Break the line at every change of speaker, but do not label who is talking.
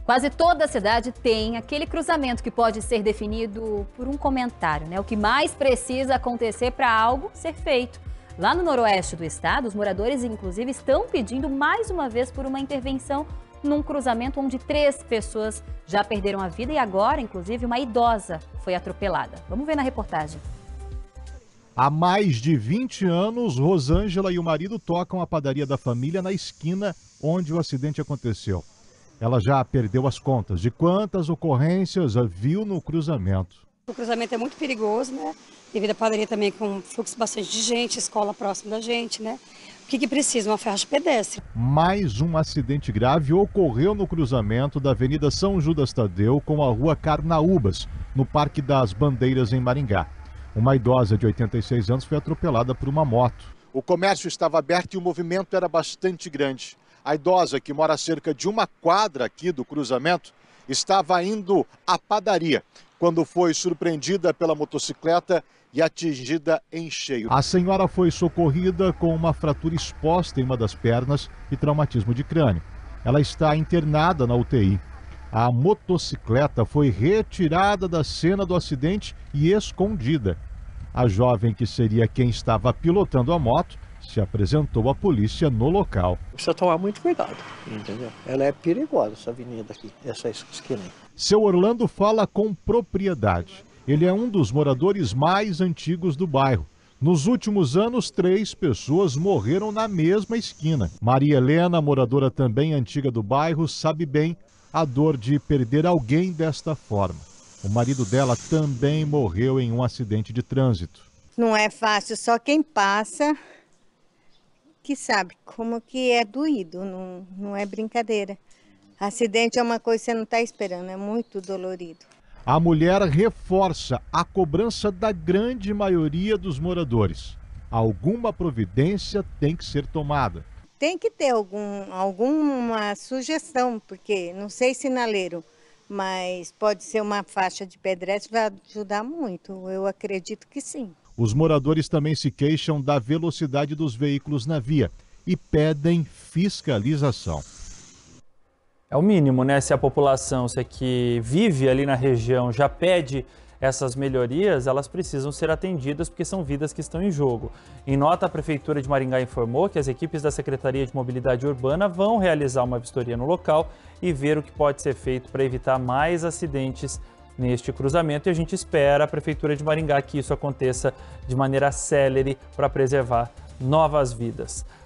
Quase toda a cidade tem aquele cruzamento que pode ser definido por um comentário, né? O que mais precisa acontecer para algo ser feito. Lá no noroeste do estado, os moradores, inclusive, estão pedindo mais uma vez por uma intervenção num cruzamento onde 3 pessoas já perderam a vida e agora, inclusive, uma idosa foi atropelada. Vamos ver na reportagem.
Há mais de 20 anos, Rosângela e o marido tocam a padaria da família na esquina onde o acidente aconteceu. Ela já perdeu as contas de quantas ocorrências viu no cruzamento.
O cruzamento é muito perigoso, né? Devido à padaria também com fluxo bastante de gente, escola próxima da gente, né? O que precisa? Uma faixa pedestre.
Mais um acidente grave ocorreu no cruzamento da Avenida São Judas Tadeu com a Rua Carnaúbas, no Parque das Bandeiras, em Maringá. Uma idosa de 86 anos foi atropelada por uma moto.
O comércio estava aberto e o movimento era bastante grande. A idosa, que mora a cerca de uma quadra aqui do cruzamento, estava indo à padaria quando foi surpreendida pela motocicleta e atingida em cheio.
A senhora foi socorrida com uma fratura exposta em uma das pernas e traumatismo de crânio. Ela está internada na UTI. A motocicleta foi retirada da cena do acidente e escondida. A jovem, que seria quem estava pilotando a moto, se apresentou à polícia no local.
Precisa tomar muito cuidado, entendeu? Ela é perigosa, essa avenida aqui, essa esquina.
Seu Orlando fala com propriedade. Ele é um dos moradores mais antigos do bairro. Nos últimos anos, 3 pessoas morreram na mesma esquina. Maria Helena, moradora também antiga do bairro, sabe bem a dor de perder alguém desta forma. O marido dela também morreu em um acidente de trânsito.
Não é fácil, só quem passa que sabe como que é doído, não é brincadeira. Acidente é uma coisa que você não está esperando, é muito dolorido.
A mulher reforça a cobrança da grande maioria dos moradores. Alguma providência tem que ser tomada.
Tem que ter alguma sugestão, porque não sei sinaleiro, mas pode ser uma faixa de pedestre, vai ajudar muito, eu acredito que sim.
Os moradores também se queixam da velocidade dos veículos na via e pedem fiscalização.
É o mínimo, né? Se a população, se é que vive ali na região, já pede essas melhorias, elas precisam ser atendidas porque são vidas que estão em jogo. Em nota, a Prefeitura de Maringá informou que as equipes da Secretaria de Mobilidade Urbana vão realizar uma vistoria no local e ver o que pode ser feito para evitar mais acidentes neste cruzamento, e a gente espera a Prefeitura de Maringá que isso aconteça de maneira célere para preservar novas vidas.